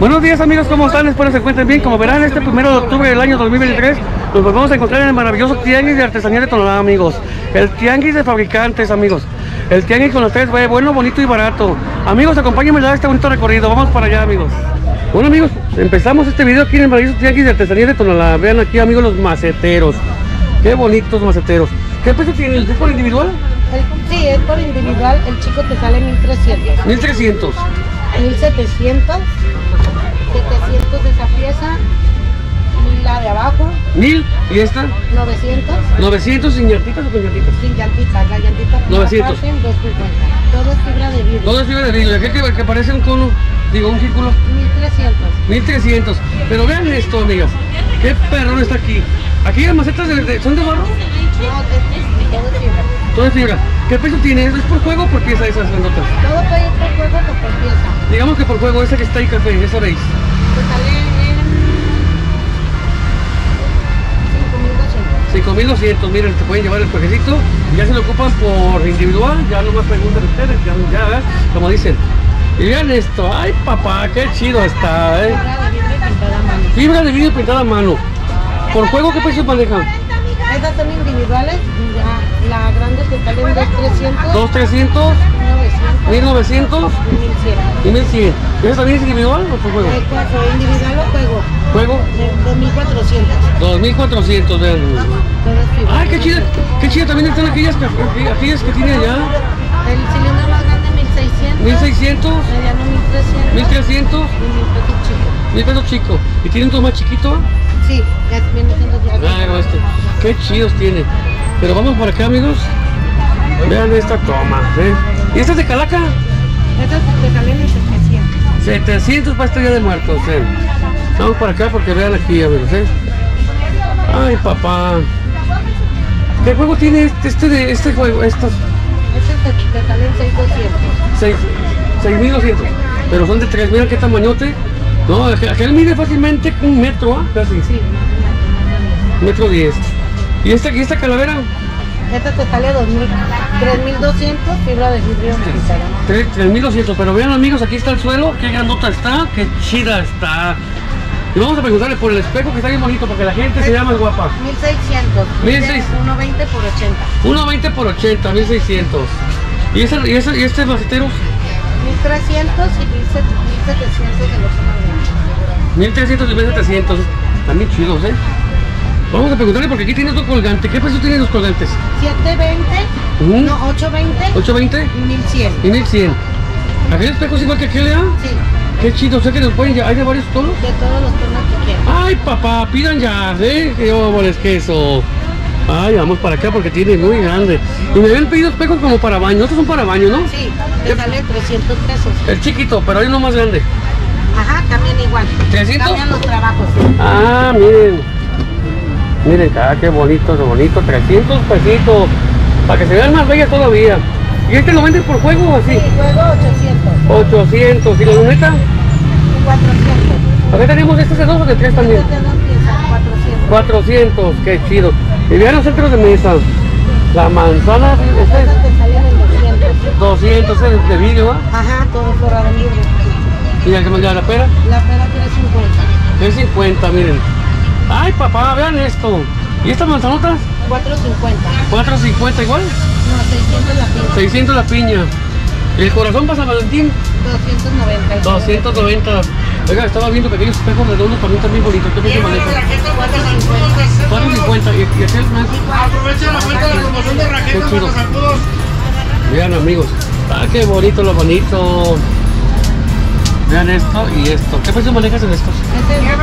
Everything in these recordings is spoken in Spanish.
Buenos días amigos, ¿cómo están? Espero se encuentren bien. Como verán, este 1 de octubre del año 2023 nos volvemos a encontrar en el maravilloso Tianguis de Artesanía de Tonalá, amigos. El Tianguis de fabricantes, amigos. El Tianguis con los 3B, bueno, bonito y barato. Amigos, acompáñenme a dar este bonito recorrido. Vamos para allá, amigos. Bueno, amigos, empezamos este video aquí en el maravilloso Tianguis de Artesanía de Tonalá. Vean aquí, amigos, los maceteros. Qué bonitos maceteros. ¿Qué precio tiene? ¿Es por individual? Sí, es por individual. El chico te sale 1300. 1300. 1700. 700 de esa pieza. 1000 la de abajo. 1000. ¿Y esta? 900. 900 sin llantitas o con llantitas. Sin llantitas. La llantita 900. 250. Todo es fibra de vidrio. Todo es fibra de vidrio. Aquel que parece un cono, digo, un círculo. 1300. 1300. Pero vean esto, amigas. Qué perrón está aquí. Aquí las macetas son de barro. No, todo es fibra. Todo es fibra. ¿Qué precio tiene? ¿Es por juego o por pieza esas grandotas? Todo puede ir por juego o por pieza. Digamos que por juego, esa que está ahí café, esa veis. Te sale en 5200. 5200, miren, te pueden llevar el cuajecito. Ya se lo ocupan por individual, ya no más preguntan ustedes, ya, como dicen. Y vean esto, ay papá, qué chido está, Fibra de vidrio pintada a mano. Fibra de vidrio pintada a mano. ¿Por juego qué precio manejan? Esas son individuales, ya, la grande te sale en 2300. 2300, 1900 y 1100. y 1100. ¿Eso también es individual o por juego? Individual o juego. ¿Juego? De 2400. 2400, vean. Todo es fibra. Ay, qué chido también están aquellas que tiene allá. El cilindro más grande 1600. 1600, Mediano 1300. 1300 y 1000 pesos chico. 1000 pesos chico. ¿Y tienen todo más chiquito? Sí, ya viene siendo ya. Claro, qué chidos tiene. Pero vamos por acá, amigos. Vean esta toma, ¿eh? ¿Y esta es de calaca? Estas te salen en 700. 700 para este día de muertos, ¿eh? Vamos por acá porque vean aquí, amigos, ¿eh? Ay, papá. ¿Qué juego tiene este juego? Estos Estas te salen 6200. 6200. Pero son de 3, miren qué tamañote. No, aquel mide fácilmente un metro, ¿ah? Casi. Sí. 1,10 m. ¿Y esta calavera? Esta te sale 3200, fibra de vidrio pintada. 3200, pero vean amigos, aquí está el suelo, qué grandota está, qué chida está. Y vamos a preguntarle por el espejo que está bien bonito, porque la gente se llama guapa. 1600. 1600. 120 por 80. 1,20 por 80, 1600. ¿Y este maceteros? 1300 y 1700 de los más grandes. 1300 y 1700. Están bien chidos, ¿eh? Vamos a preguntarle porque aquí tiene otro colgante. ¿Qué precio tienen los colgantes? 720, no, 820. 820 y 1100. y 1100. ¿Aquel espejo es igual que aquel, Sí, Qué chido, o sea que nos pueden ya, hay de varios tonos. de todos los tonos que quieran. Ay papá, pidan ya, qué óboles que eso. Ay, vamos para acá porque tiene muy grande. Y me habían pedido espejos como para baño, estos son para baño, ¿no? Sí, te sale 300 pesos. El chiquito, pero hay uno más grande. Ajá, también igual. 300. Cambian los trabajos. Ah, miren. Miren, qué bonito, 300 pesitos. Para que se vean más bellas todavía. ¿Y este lo venden por juego o así? Sí, juego 800. 800. ¿Y la luneta? 400. Acá tenemos este de 2 o de 3 también. Este no empieza, 400. 400, qué chido. Y vean los centros de mesa. La manzana, Estas te salen en 200. 200 es de vidrio, ¿ah? Ajá, todo forrado en vidrio. Y la pera, La pera 350. 350, miren. Ay papá, vean esto. ¿Y estas manzanotas? 450. 450 igual. No, 600 la pieza. 600 la piña. ¿Y el corazón para San Valentín? 290. 290. Oiga, estaba viendo pequeños espejos redondos también bonitos. ¿Qué precio maneja? 450. 450. ¿Y aquel más? Aprovechen la cuenta de la promoción de Qué raquetas chido. para los zancudos. Vean amigos. Ah, qué bonito lo bonito. Vean esto y esto. ¿Qué precio manejas en estos? Este es de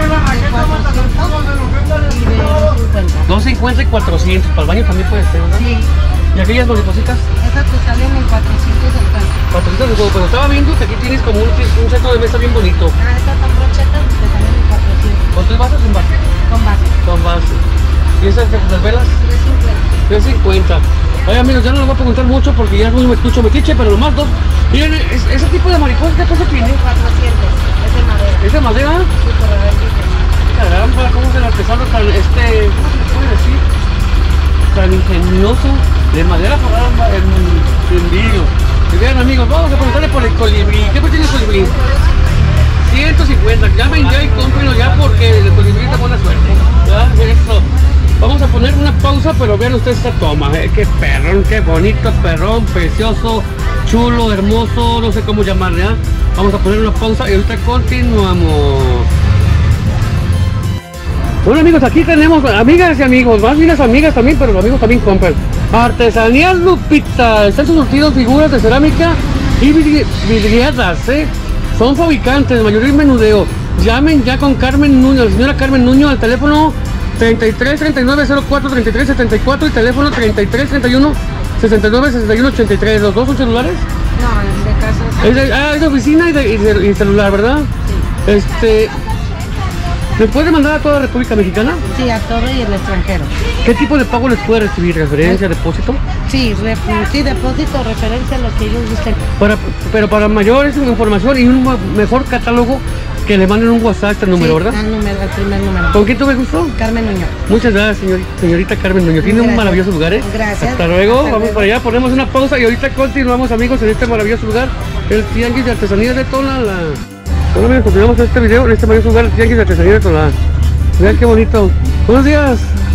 400 y de 50. 250 y 400. Para el baño también puede ser, ¿verdad? Sí, ¿Y aquellas maripositas? esas te salen en 450. 400 de juego. Pero estaba viendo que aquí tienes como un centro de mesa bien bonito. Ah, estas son brochetas y te salen en 400. ¿Con 3 vasos o sin base? Con base. Con base. ¿Y esas las velas? 350. 350. Ay amigos, ya no les voy a preguntar mucho porque ya no me escucho metiche, pero nomás dos. Miren, ese tipo de mariposa, ¿qué precio tiene? 400. Es de madera. ¿Es de madera? Sí, por haber dicho. Caramba, ¿cómo es el artesano tan, ¿cómo se puede decir? Tan ingenioso, de madera forrada en vidrio. Y vean amigos, vamos a preguntarle por el colibrí. ¿Qué precio tiene el colibrí? 150. Llamen ya y cómprenlo ya porque les posibilita buena suerte. Ya, eso. Vamos a poner una pausa, pero vean ustedes esta toma. Qué perrón, qué bonito perrón, precioso, chulo, hermoso, no sé cómo llamarle, ¿eh? Vamos a poner una pausa y ahorita continuamos. Bueno amigos, aquí tenemos amigas y amigos, más bien las amigas también, pero los amigos también compran. Artesanía Lupita, están surtidos figuras de cerámica y vidrieras, ¿eh? Son fabricantes, mayoría menudeo. Llamen ya con Carmen Nuño, la señora Carmen Nuño al teléfono 33 39 04 33 74 y teléfono 33 31 69 61 83. ¿Los dos son celulares? No, es de casa. Es de oficina y celular, ¿verdad? Sí. ¿Les puede mandar a toda la República Mexicana? Sí, a todo y el extranjero. ¿Qué tipo de pago les puede recibir? ¿Referencia, depósito? Sí, sí, depósito, referencia a lo que ellos gusten. Pero para mayores información y un mejor catálogo, que le manden un WhatsApp a este número, sí, ¿verdad? El primer número. ¿Con quién tuve gusto? Carmen Nuño. Muchas gracias, señorita Carmen Nuño. Tiene un maravilloso lugar, ¿eh? Gracias. Hasta luego. Vamos para allá, ponemos una pausa y ahorita continuamos, amigos, en este maravilloso lugar, el Tianguis de Artesanía de Tonalá. Bueno amigos, continuamos este video en este maravilloso lugar, el Tianguis de Artesanía de Tonalá. Vean qué bonito. Buenos días.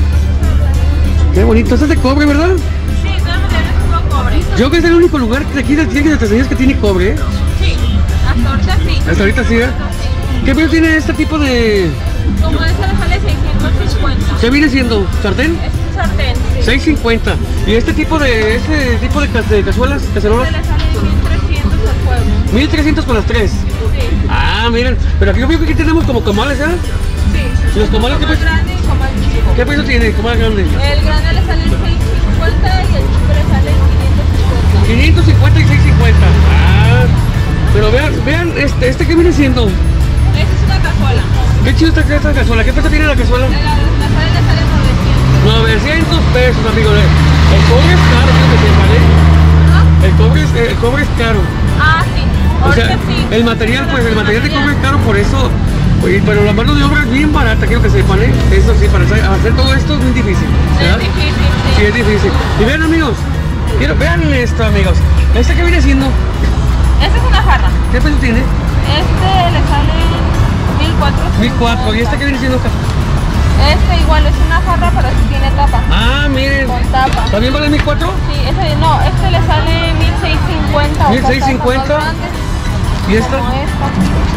Qué bonito. Esto es de cobre, ¿verdad? Sí, todas maneras es todo cobre. Yo creo que es el único lugar de aquí del Tianguis de Artesanías que tiene cobre, ¿eh? Sí, hasta ahorita sí. Hasta ahorita sí, ¿eh? ¿Qué precio tiene este tipo de...? Como esa le sale 650. ¿Qué viene siendo? ¿Sartén? Es un sartén, sí. 650. ¿Y este tipo de cazuelas, cacerolas? Este le sale 1300 al fuego. 1300 con las tres. Sí. Ah, miren. Pero aquí yo veo que aquí tenemos como comales, ¿eh? Sí. ¿Los comales qué Comal precio? grande y comal chico. ¿Qué precio tiene? ¿Comal grande? El grande le sale 650 y el chico le sale 550. 550 y 650. Ah. Pero vean este que viene siendo. Esa es una cazuela. Qué chido está esta cazuela. ¿Qué precio tiene la cazuela? La sale le sale 900. 900 pesos, amigos. El cobre es caro, quiero que sepan, ¿eh? ¿No? El cobre es caro. Ah, sí. O sea, Ahorita sí. el material de cobre es caro, por eso. Pero la mano de obra es bien barata, quiero que sepan, ¿eh? Eso sí, para hacer todo esto es muy difícil, ¿verdad? Es difícil, Sí, sí. es difícil. Y vean, amigos, vean esto, amigos. ¿Este qué viene siendo? Esta es una jarra. ¿Qué precio tiene? Este le sale 1400. 1400. ¿Y este qué viene siendo? Este igual es una jarra, pero este tiene tapa. Ah, miren. Con tapa. ¿También vale 1400? Sí, este le sale 1650. 1650. ¿Y esta? Como esta.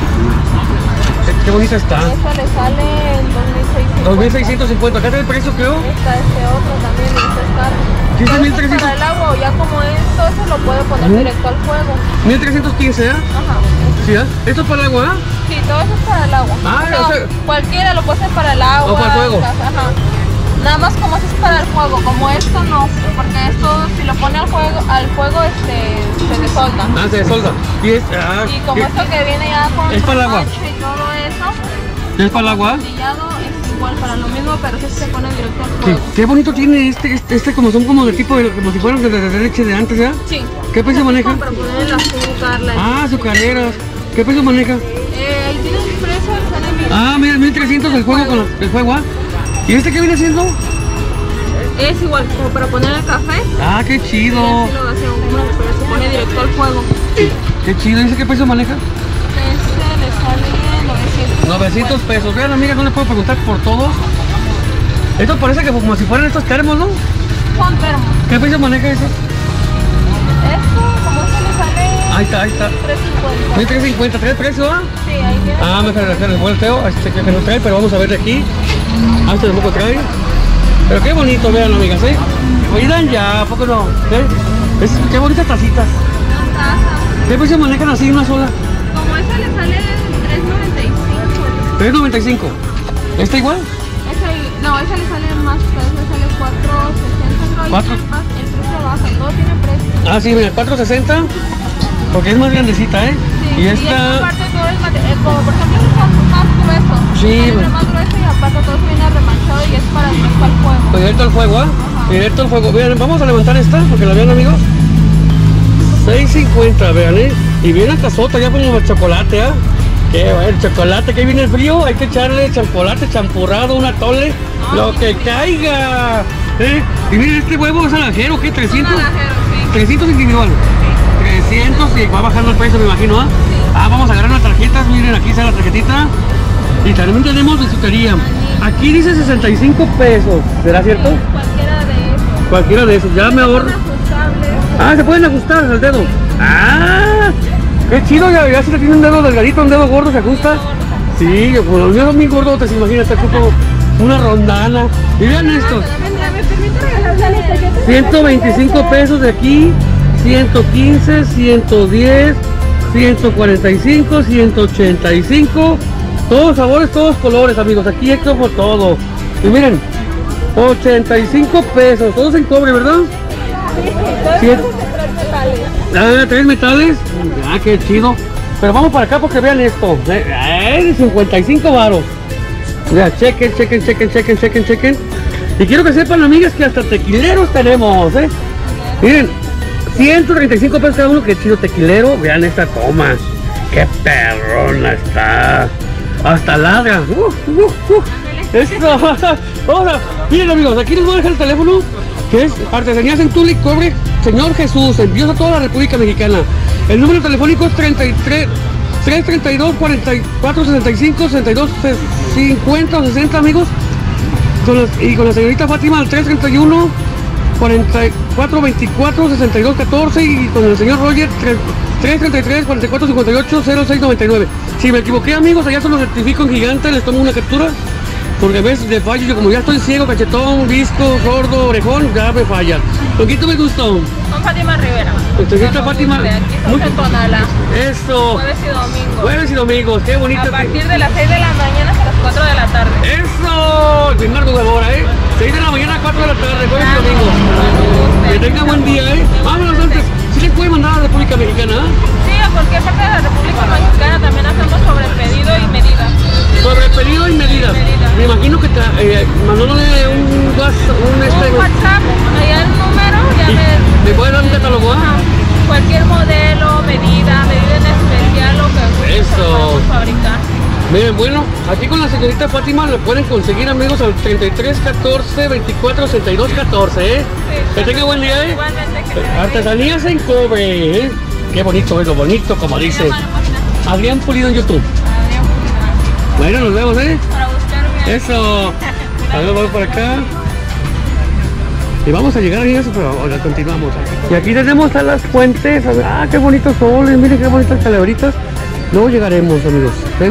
Qué bonita está. Esta le sale en 2650. 2650. Acá está el precio, creo. Esta, este otro también, este es caro. ¿Sí está Pero 1300? para el agua, ya como esto, se lo puede poner directo al fuego. 1315, ¿eh? Ajá. Sí, ¿eh? ¿Esto es para el agua, ¿eh? Sí, todo eso es para el agua. Ah, No, o sea- cualquiera lo puede hacer para el agua. O para el fuego. Ajá. Nada más como eso es para el fuego, como esto no, porque esto si lo pone al fuego se desolda. Ah, se solda. Y como esto que viene ya con es para el agua. mancha y todo eso, ¿Es para el agua? sellado es igual para lo mismo, pero ese se pone directo al Sí. fuego. Qué bonito tiene este como son como de tipo, como si fueran de leche de antes, ¿ya? Sí. ¿Qué precio maneja? Para poner el azúcar, la Ah, azucareras. ¿Qué precio maneja? ahí tiene el precio, sale 1000. Ah, mira, 1300 el juego con el juego, ¿ah? ¿Y este qué viene siendo? Es igual como para poner el café. Ah, qué chido. Así lo hace uno, pero se pone directo al fuego. Qué chido. ¿Y ese qué precio maneja? Este le sale 900. 900 pesos. Vean, amigas, no les puedo preguntar por todos. Esto parece que como si fueran estos termos, ¿no? Son termos. ¿Qué precio maneja ese? Esto, como este le sale Ahí está. 350. 1350. ¿Trae el precio, ah? Sí, ahí viene. Ah, me dejar el volteo. Este que no trae, pero vamos a ver de aquí. Ah, este tampoco trae. Pero qué bonito, vean, amigas, ¿eh? Oigan ya, ¿a poco no? ¿Eh? Qué bonitas tacitas. Una taza. ¿Qué precio manejan así una sola? Como esta le sale 3.95. 3.95. ¿Esta igual? No, esa le sale más, esa le sale 4.60. ¿Cuatro? El precio baja, todo tiene precio. Ah, sí, mira, 4.60. Porque es más grandecita, ¿eh? Sí, Y y esta... aparte todo es material, como por ejemplo es más grueso. Sí, Es bueno. más grueso y aparte todo se viene remanchado y es para directo al fuego. Pues directo al fuego, ¿ah? Ajá. Directo al fuego. Vean, vamos a levantar esta, porque la vean, amigos. 6.50, vean, ¿eh? Y viene la casota ya como el chocolate, ¿ah? Qué bueno, chocolate, que viene el frío, hay que echarle chocolate champurrado, un atole, lo que caiga, ¿eh? Y miren, este huevo es alajero, ¿qué? 300, Un alajero, sí. 300 individual, 300 y va bajando el precio, me imagino, ¿ah? Vamos a agarrar las tarjetas, miren, aquí está la tarjetita. Y también tenemos bisutería. Aquí dice 65 pesos, ¿será cierto? Cualquiera de esos. Cualquiera de esos, ya me ahorro. Ah, se pueden ajustar al dedo. Ah, qué chido, ya si te tiene un dedo delgadito, un dedo gordo, se ajusta. Sí, como los míos son bien gordotes, imagínate, como una rondana. Y vean estos. 125 pesos de aquí, 115, 110, 145, 185. Todos sabores, todos colores, amigos. Aquí hay como todo. Y miren, 85 pesos, todos en cobre, ¿verdad? Sí. Ah, 3 metales. Ah, qué chido. Pero vamos para acá porque vean esto. 55 varos. Ya, chequen. Y quiero que sepan, amigas, que hasta tequileros tenemos, Miren, 135 pesos cada uno. Qué chido tequilero. Vean esta toma. Qué perrona está. Hasta ladra. Esto. Ahora, miren, amigos, aquí les voy a dejar el teléfono, que es Artesanías en Tula y Cobre Señor Jesús, envíos a toda la República Mexicana. El número telefónico es 332 44 65 62 50 o 60, amigos. Y con la señorita Fátima al 331 44 24 62 14 y con el señor Roger 333 44 58 06 99. Si me equivoqué, amigos, allá se lo certifico en gigante, les tomo una captura. Porque a veces de fallo, yo como ya estoy ciego, cachetón, visco, sordo, orejón, ya me falla. ¿Poquito me gustó? Con Fátima Rivera. Señorita Fátima. Aquí estamos en Tonalá. Eso. Jueves y domingos. Jueves y domingos, qué bonito. A partir de las 6 de la mañana hasta las 4 de la tarde. Eso. Bernardo Guevara, 6 de la mañana a 4 de la tarde, jueves y domingos. Que tenga buen día, Vámonos antes. ¿Sí les puede mandar a la República Mexicana? Sí, a cualquier parte de la República Mexicana también hacemos sobre pedido y medida. Sobre pedido y medidas. Me imagino que mandándole un WhatsApp, allá el número, ¿me puede dar un catálogo? Cualquier modelo, medida en especial, lo que podemos fabricar. Miren, bueno, aquí con la señorita Fátima lo pueden conseguir, amigos, al 33 14 24 62 14, Sí, que tenga buen día, Igualmente, que Artesanías en Cobre, Qué bonito es, lo bonito, como dice Adrián Pulido en YouTube. Bueno, nos vemos, Para buscarme. Eso. A ver, vamos por acá. Y vamos a llegar a eso, pero ahora continuamos. Y aquí tenemos a las fuentes. A ver, qué bonitos soles, miren qué bonitas calabritas. Luego llegaremos, amigos. ¿Ven?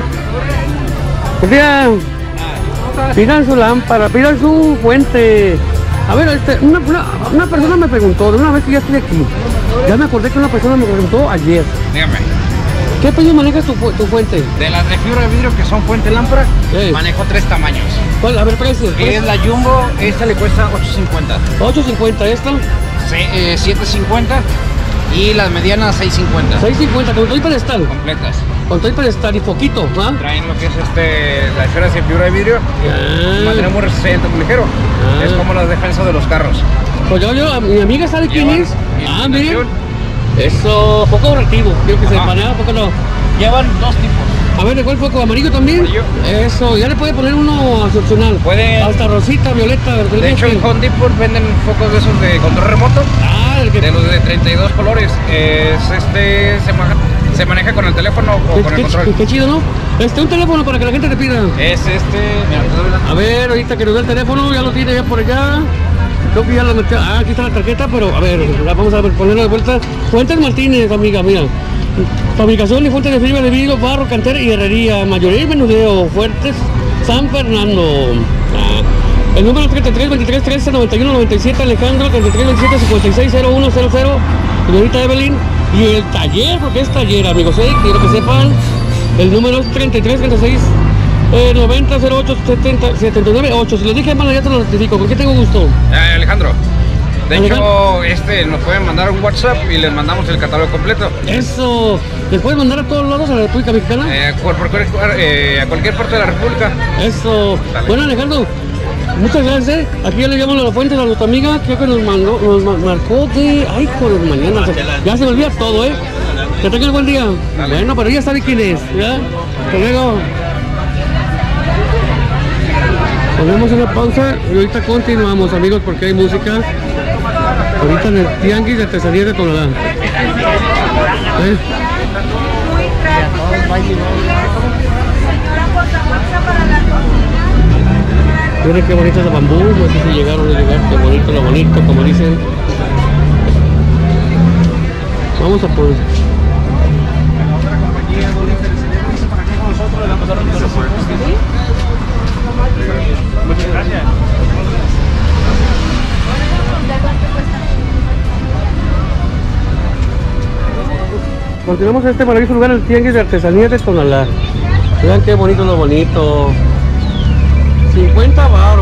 Pidan su lámpara, pidan su fuente. A ver, una persona me preguntó, de una vez que ya estoy aquí, ya me acordé que una persona me preguntó ayer. Dígame. ¿Qué precio manejas tu fuente? De las de fibra de vidrio que son fuente lámpara, manejo 3 tamaños. ¿Cuál? A ver, precio. Es la Jumbo, esta le cuesta 8.50. 8.50, ¿esta? 7.50 y las medianas 6.50. 6.50, con todo y pedestal. Completas. Con todo y pedestal y poquito, ¿ah? Traen lo que es las esferas de fibra de vidrio. Mantenemos resistente, muy ligero. Es como las defensas de los carros. Pues mi amiga sabe quién es. Miren. Eso, foco relativo, quiero que se maneja, poco no. Llevan 2 tipos. A ver, ¿de cuál foco? ¿Amarillo también? Amarillo. Eso, ya le puede poner uno opcional. Puede. Hasta rosita, violeta, verde. De hecho, en Home Depot venden focos de esos de control remoto. El que... De los de 32 colores. Se maneja con el teléfono o con el control. Qué chido, ¿no? Un teléfono para que la gente te pida. Es mira, te doy a ver, ahorita que nos dé el teléfono, ya lo tiene ya por allá. Creo que ya lo metió. Aquí está la tarjeta, pero a ver, vamos a ponerla de vuelta. Fuentes Martínez, amiga, mira. Fabricación y fuentes de fibra de vidrio, barro, cantera y herrería. Mayoría y menudeo. Fuertes San Fernando. El número 33 23 13 91 97, Alejandro, 33 27 56 01 00, señorita Evelyn. Y el taller, porque es taller, amigos, quiero que sepan. El número es 33 36 90 08 70 79 8. Si lo dije mal, ya te lo notifico. ¿Por qué tengo gusto? Alejandro. De hecho, nos pueden mandar un WhatsApp y les mandamos el catálogo completo. Eso. ¿Les pueden mandar a todos lados a la República Mexicana? A cualquier parte de la República. Eso. Dale. Bueno, Alejandro, muchas gracias. Aquí ya le llamamos a la fuente a nuestra amiga. Creo que nos marcó de... Ay, por mañana. Ya se me olvida todo, Que tengan buen día. Dale. Bueno, pero ya sabe quién es, ¿ya? Hasta luego. Ponemos una pausa y ahorita continuamos, amigos, porque hay música. Ahorita en el Tianguis de Artesanías de Tonalá. Miren qué bonito es el bambú, no sé si llegaron a llegar, qué bonito, lo bonito, como dicen. Vamos a poner. Muchas gracias. Continuamos en este maravilloso lugar, el Tianguis de Artesanías de Tonalá. Vean qué bonito lo bonito. 50 varos,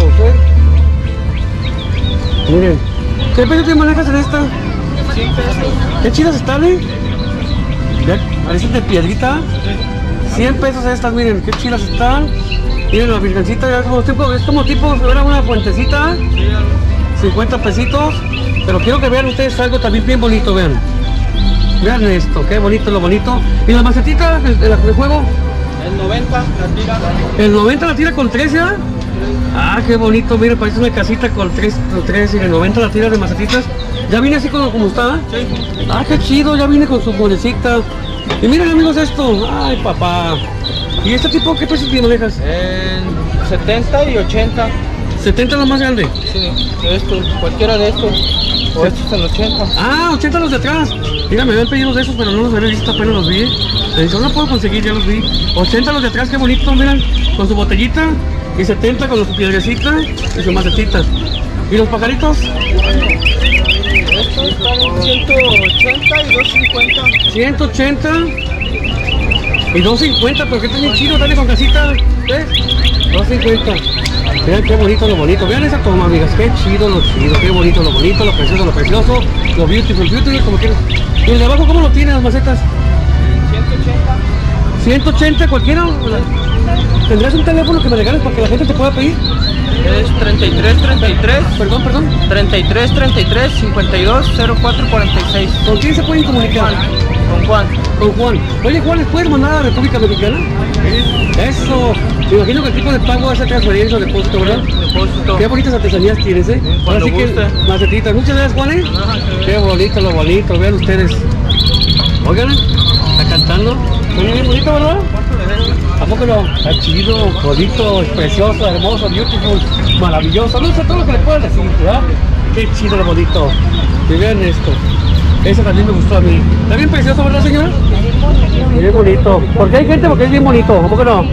Miren, ¿qué precio te manejas en esta? 100 pesos. Qué chidas están, Ya, parecen de piedrita. 100 pesos estas, miren, qué chidas están. Miren la virgencita, ya es como tipo, era una fuentecita. 50 pesitos. Pero quiero que vean ustedes algo también bien bonito, vean. Vean esto, qué bonito lo bonito. ¿Y la macetita de juego? El 90 la tira. El 90 la tira con 13, ¿ah? Ah, qué bonito, miren, parece una casita con 3 y el 90 la tira de macetitas. ¿Ya viene así como está? Sí. Ah, qué chido, ya viene con su molecita. Y miren amigos esto, ay papá. ¿Y este tipo qué precio te manejas? En 70 y 80. 70 la más grande. Sí, estos, cualquiera de estos. O estos en 80. Ah, 80 los de atrás. Mira, me habían pedido de esos, pero no los había visto, apenas los vi. Yo no puedo conseguir, ya los vi. 80 los de atrás, qué bonito, miren, con su botellita. Y 70 con su piedrecita y sus macetitas. ¿Y los pajaritos? Estos están en 180 y 250. 180 y 250, pero que está bien chido, dale con casita. ¿Ves? 250. Vean qué bonito lo bonito. Vean esa toma, amigas. Qué chido, qué bonito, lo precioso, lo beautiful, como quieras. ¿Y el de abajo cómo lo tiene las macetas? 180. 180 cualquiera. ¿Tendrás un teléfono que me regales para que la gente te pueda pedir? Es 3333. Perdón. 3333 52 04 46. ¿Con quién se pueden comunicar? Con Juan. Con Juan. Oye, Juan, ¿les puedes mandar a la República Mexicana? Eso. Me imagino que el tipo de pago hace transferencia o depósito, ¿verdad? Depósito. Qué bonitas artesanías tienes, Cuando Así que, guste. macetitas. Muchas gracias, Juan, Qué bonito, lo bonito. Vean ustedes. Oigan, está cantando. Oye, bien bonito, ¿verdad? ¿A poco no? Está chido, bonito, precioso, hermoso, beautiful, maravilloso. No sé todo lo que le puedas decir, ¿verdad? Qué chido, lo bonito. Y vean esto. Ese también me gustó a mí. Está bien precioso, ¿verdad, señora? Bien bonito. Porque hay gente porque es bien bonito, ¿a poco no?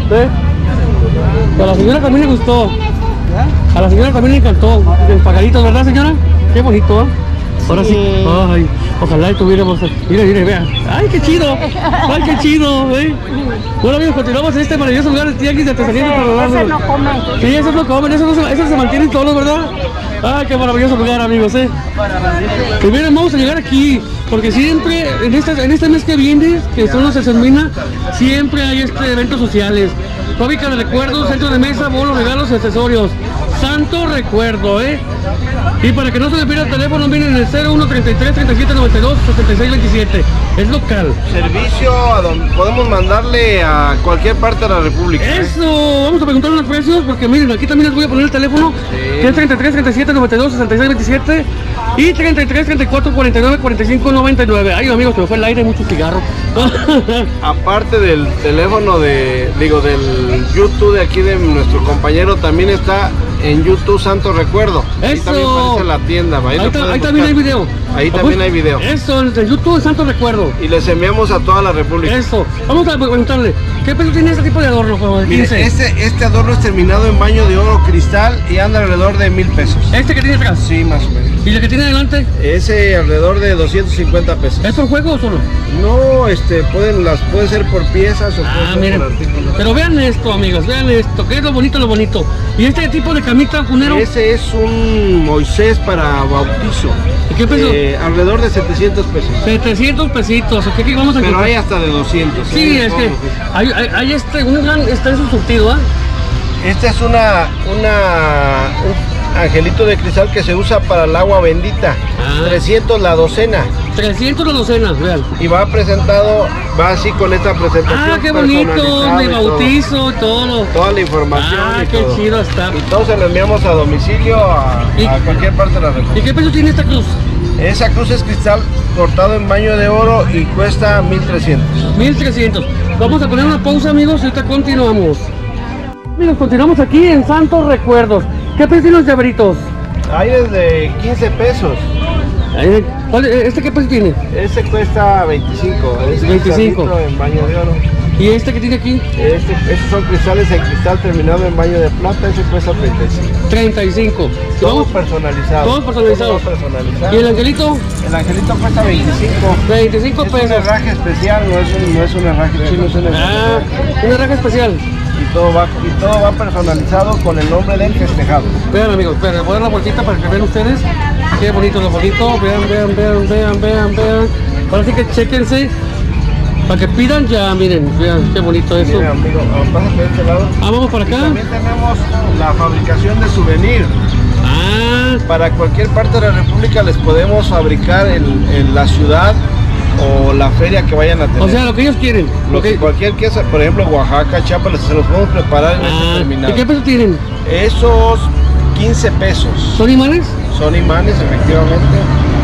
A la señora también le gustó. A la señora también le encantó. El pajarito, ¿verdad, señora? Qué bonito, Ahora sí. Ay, ojalá y tuviéramos. Mire, vean. Ay, qué chido. Ay, qué chido, Bueno, amigos, continuamos en este maravilloso lugar de Tianguis de Artesanías de Tonalá. Ese no come. Sí, esos no comen, esos se mantienen todos, ¿verdad? Ay, qué maravilloso lugar, amigos, Y miren, vamos a llegar aquí, porque siempre, en este mes que viene, que son los Sesmina, siempre hay eventos sociales. Fábrica de recuerdos, centro de mesa, bolos, regalos y accesorios. Santo recuerdo, Y para que no se le pierda el teléfono, miren el 0133 37 92 66 27. Es local. Servicio a donde podemos mandarle a cualquier parte de la República. Eso, vamos a preguntar los precios, porque miren, aquí también les voy a poner el teléfono. Que es 33 37 92 66 27 y 33 34 49 45 99. Ay, amigos, se me fue el aire, mucho cigarro. Aparte del teléfono del YouTube de aquí de nuestro compañero, también está en YouTube Santo Recuerdo. Ahí Eso. también aparece la tienda. Ahí también hay video. Ahí también hay video. Eso, en YouTube Santo Recuerdo. Y les enviamos a toda la República. Eso. Vamos a preguntarle, ¿qué precio tiene este tipo de adorno, joven? Mire, este adorno es terminado en baño de oro cristal y anda alrededor de 1000 pesos. ¿Este que tiene atrás? Sí, más o menos. ¿Y el que tiene adelante? Ese alrededor de 250 pesos. ¿Es por juego o solo? No, puede ser por piezas o puede ser miren. por artículos. Pero vean esto, amigos, vean esto, que es lo bonito, ¿Y este tipo de camita, funero? Ese es un Moisés para bautizo. ¿Y qué peso? Alrededor de 700 pesos. 700 pesitos, ¿qué vamos a Pero encontrar? hay hasta de 200. Sí, es que hay un gran, está en su surtido, Este es un angelito de cristal que se usa para el agua bendita. 300 la docena. 300 la docena, vean. Y va así con esta presentación. Qué bonito, personalizada mi y bautizo y todo. Toda la información. y qué todo. chido está. Y todo se lo enviamos a domicilio a cualquier parte de la República. ¿Y qué peso tiene esta cruz? Esa cruz es cristal cortado en baño de oro y cuesta 1300. 1300. Vamos a poner una pausa, amigos, y ahorita continuamos. Amigos, continuamos aquí en Santos Recuerdos. ¿Qué precio tienen los llaveritos? Hay desde 15 pesos. ¿Este qué precio tiene? Este cuesta 25. Es 25. En baño de oro. ¿Y este que tiene aquí? Estos son cristales en cristal terminado en baño de plata. Ese cuesta 35. 35. Todos personalizados. Todos personalizados. ¿Y el angelito? El angelito cuesta 25. 25 pesos. Es un herraje especial, no es un herraje chino, es un herraje especial. Un herraje especial. Y todo va personalizado con el nombre del festejado. Vean, amigos, voy a dar la vueltita para que vean ustedes. Qué bonito lo bonito. Vean. Ahora sí que chéquense. Para que pidan ya, miren, vean qué bonito eso. Mira, amigo, pásate de este lado. Vamos para acá. Y también tenemos la fabricación de souvenir. Para cualquier parte de la República les podemos fabricar en la ciudad o la feria que vayan a tener. O sea, lo que ellos quieren. Cualquier queso, por ejemplo, Oaxaca, Chiapas, se los podemos preparar en este terminal. ¿Y qué peso tienen? Esos 15 pesos. ¿Son imanes? Son imanes, efectivamente.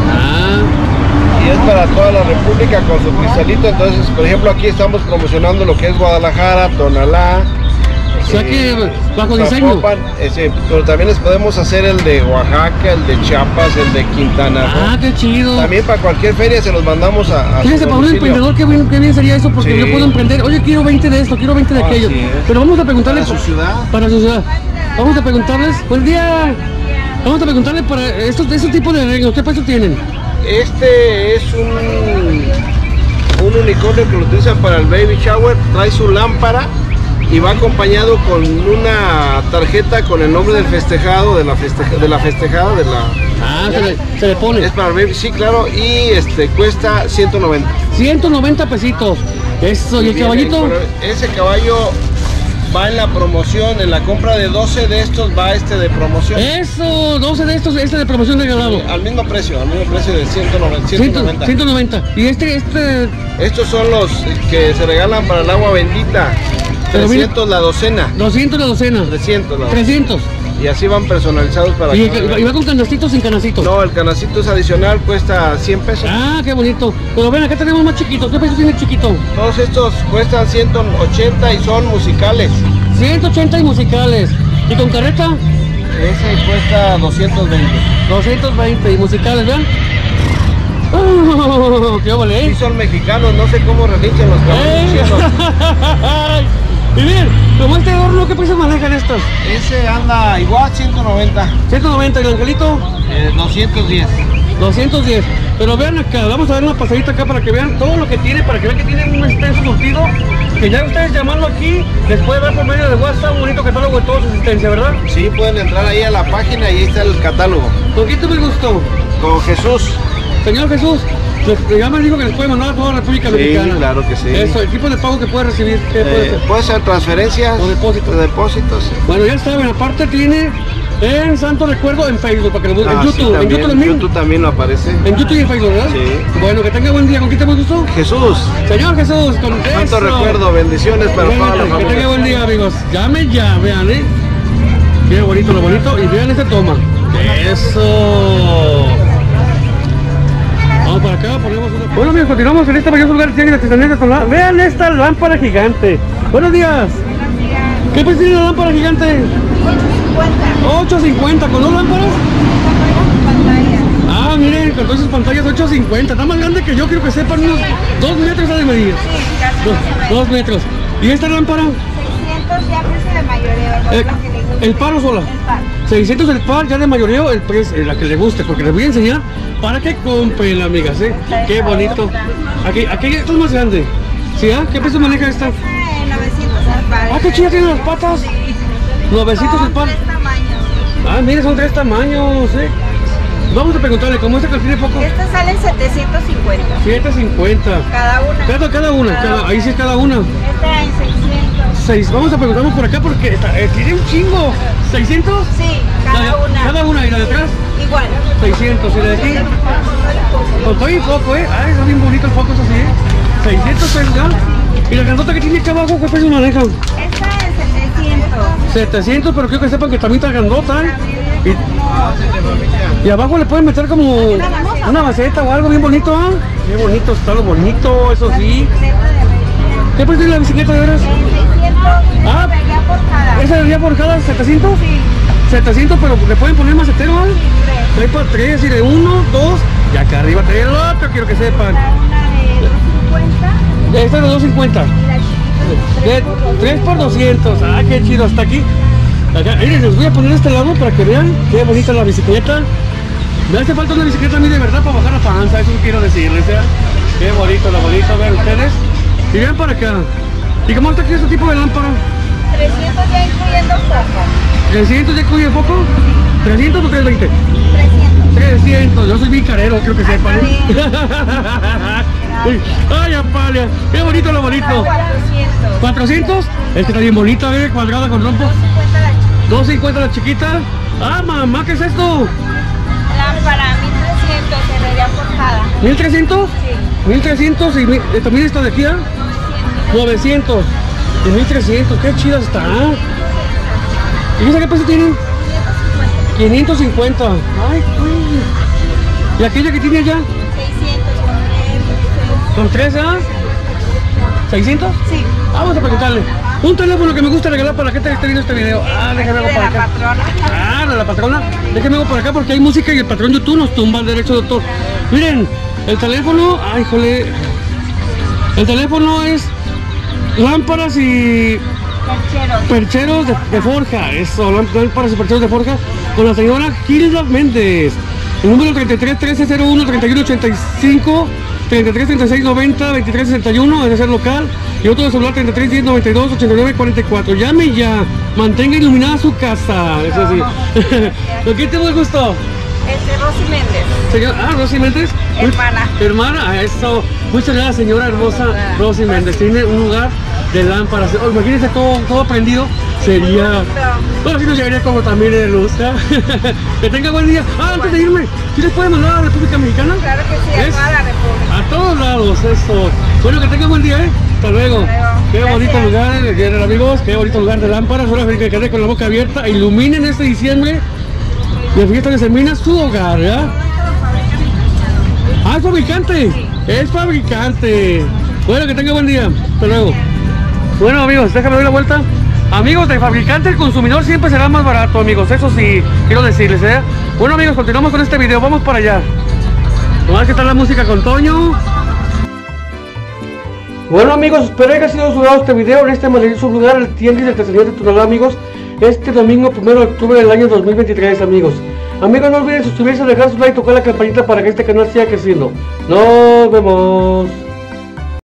Y es para toda la República con su cristalito. Entonces, por ejemplo, aquí estamos promocionando lo que es Guadalajara, Tonalá. O sea que bajo diseño. Pero también les podemos hacer el de Oaxaca, el de Chiapas, el de Quintana Roo. Qué chido. También para cualquier feria se los mandamos a fíjense, para un emprendedor, qué bien sería eso, porque yo puedo emprender. Oye, quiero 20 de esto, quiero 20 de aquello. Pero vamos a preguntarles. Para su ciudad. Para su ciudad. Vamos a preguntarles. Buen día. Vamos a preguntarles para estos tipos de arreglos. ¿Qué precio tienen? Este es un unicornio que lo utilizan para el baby shower. Trae su lámpara y va acompañado con una tarjeta con el nombre del festejado, de la festejada. Se le pone. Es para el baby, sí, claro, y cuesta 190. 190 pesitos. Eso, ¿y el caballito? Ese caballo va en la promoción, en la compra de 12 de estos va de promoción. Eso, 12 de estos, de promoción regalado. Sí, al mismo precio de 190. 190. ¿Y Estos son los que se regalan para el agua bendita. 300 la docena. 200 la docena. 300 la docena. 300. Y así van personalizados para ¿Y va con canastito o sin canastito? No, el canastito es adicional, cuesta 100 pesos. Qué bonito. Pero ven, acá tenemos más chiquitos. ¿Qué precio tiene el chiquito? Todos estos cuestan 180 y son musicales. 180 y musicales. ¿Y con carreta? Ese cuesta 220. 220 y musicales, ¿vean? ¡Qué vale! Sí son mexicanos, no sé cómo relinchan los caballos. Y bien, como este horno, ¿qué precio manejan estos? Ese anda igual, 190. 190, ¿y el angelito? 210. 210. Pero vean acá, vamos a dar una pasadita acá para que vean todo lo que tiene, para que vean que tiene un extenso surtido. Que ya ustedes llamando aquí, les puede dar por medio de WhatsApp un bonito catálogo de toda su existencia, ¿verdad? Sí, pueden entrar ahí a la página y ahí está el catálogo. ¿Con quién tuvo el gusto? Con Jesús. Señor Jesús, ya me dijo que les puede mandar a toda la República Dominicana. Sí, claro que sí. Eso, el tipo de pago que puede recibir, ¿qué puede ser? Puede ser transferencias o depósitos. Depósitos. Bueno, ya saben, aparte tiene en Santo Recuerdo en Facebook, para que lo busquen. En YouTube, sí, en YouTube también lo aparece. En YouTube y en Facebook, ¿verdad? Sí. Bueno, que tenga buen día. ¿Con quién te gustó? Jesús. Señor Jesús, con Santo Recuerdo, bendiciones para toda la familia. Que tenga buen día, amigos. Llamen ya, vean, Qué bonito lo bonito. Y vean esta toma. Eso. Vamos para acá, ponemos una... Bueno, amigos, continuamos en este valioso lugar de artesanía de Tonalá. Vean esta lámpara gigante. Buenos días. ¿Qué precio tiene la lámpara gigante? 8.50. ¿Con dos lámparas? Miren, con todas esas pantallas 8.50. Está más grande que yo, quiero que sepan, unos 2 metros de medir. 2 metros. ¿Y esta lámpara? 600 ya precio de mayoreo. ¿El par o sola? El par. 600 el par, ya de mayoreo, el precio, la que le guste, porque les voy a enseñar para que compren, amigas, Qué bonito. Aquí esto es más grande. ¿Sí, ¿Qué precio maneja esta? 900 el par. Qué chida tiene las patas. 900 el par. 3 tamaños. Mire, son 3 tamaños, Vamos a preguntarle, ¿cómo esta que tiene poco? Esta sale en 750. 750. Cada una. Ahí sí es cada una. Esta en 600. Vamos a preguntarnos por acá porque tiene un chingo. ¿600? Sí, Cada una, ¿y la de atrás? Igual. 600, ¿y la de aquí? Con todo y foco, está bien bonito el foco, eso sí, 600 pesos, ¿Y la grandota que tiene acá abajo, qué precio manejan? Esta en 700. 700, pero quiero que sepan que también está grandota, Y abajo le pueden meter como una maceta o algo bien bonito, ¿ah? Bien bonito, está lo bonito, eso sí. ¿Qué precio es la bicicleta de veras? 600 Ah, ¿esa debería por cada 700? Sí. 700, pero le pueden poner macetero, ¿ah? 3 por 3, y de 1, 2, y acá arriba trae el otro, quiero que sepan. Una de 250 Esta es de 250. y la chiquita De 3 por 200, ah, qué chido, hasta aquí. Acá, miren, les voy a poner este lado para que vean qué bonita la bicicleta. Me hace falta una bicicleta a mí de verdad para bajar la panza, eso quiero decirles, ¿ya? Qué bonito, vean ustedes. Y vean para acá. ¿Y cómo está aquí este tipo de lámpara? 300 ya incluyendo foco. 300 ya incluye el foco. 300 o 320. 300. 300, yo soy bien carero, creo que sepan. Ay, apalia, qué bonito lo bonito. 400. 400, es que está bien bonita, cuadrada con rompo. 250 la chiquita. Ah, mamá, ¿qué es esto? Lámpara 1300 se vería forjada. 1300. Sí. 1300 y también esta de aquí, ¿ah? 900 y 1300, qué chida está. ¿Y esa qué precio tienen? 550. Ay, ¿y aquella que tiene allá? 600 ¿Con 3, ah? ¿600? Sí. Vamos a preguntarle. Un teléfono que me gusta regalar para la gente que esté viendo este video. Ah, déjame algo De para la acá. patrona. Ah, de la patrona. Déjame algo por acá porque hay música y el patrón YouTube nos tumba el derecho de autor. Miren, el teléfono, ay, jole. El teléfono es lámparas y percheros de forja. Eso, lámparas y percheros de forja con la señora Gilda Méndez. El número 33 1301 31 85 33 36 90 23 61 debe ser local, y otro de celular 33 10 92 89 44. Llame ya, mantenga iluminada su casa. Eso sí. ¿Con quién te gustó? Rosy Méndez. Señor, Rosy Méndez. Hermana. Hermana, eso. Muchas gracias, señora hermosa Rosy Méndez. Tiene un lugar de lámparas. Oh, imagínense todo prendido. Sería. Bueno, si nos llegaría como también de luz. Que tenga buen día. Antes de irme, ¿sí les puede mandar a la República Mexicana? Claro que sí, a toda la República. A todos lados, eso. Bueno, que tenga buen día, ¿eh? Hasta luego. Qué bonito lugar, amigos. Qué bonito lugar de lámparas. Ahora que quedé con la boca abierta. Iluminen este diciembre de fiesta de Sembrina su hogar, ¿ya? Ah, es fabricante. Sí. Es fabricante. Bueno, que tenga buen día. Hasta luego. Bueno, amigos, déjame dar la vuelta. Amigos, de fabricante, el consumidor siempre será más barato, amigos. Eso sí, quiero decirles, ¿eh? Bueno, amigos, continuamos con este video. Vamos para allá. Nomás que está la música con Toño. Bueno, amigos, espero que haya sido sudado este video en este maravilloso lugar, el Tianguis de Artesanía de Tonalá, amigos. Este domingo 1 de octubre del año 2023, amigos. Amigos, no olviden suscribirse, dejar su like y tocar la campanita para que este canal siga creciendo. Nos vemos.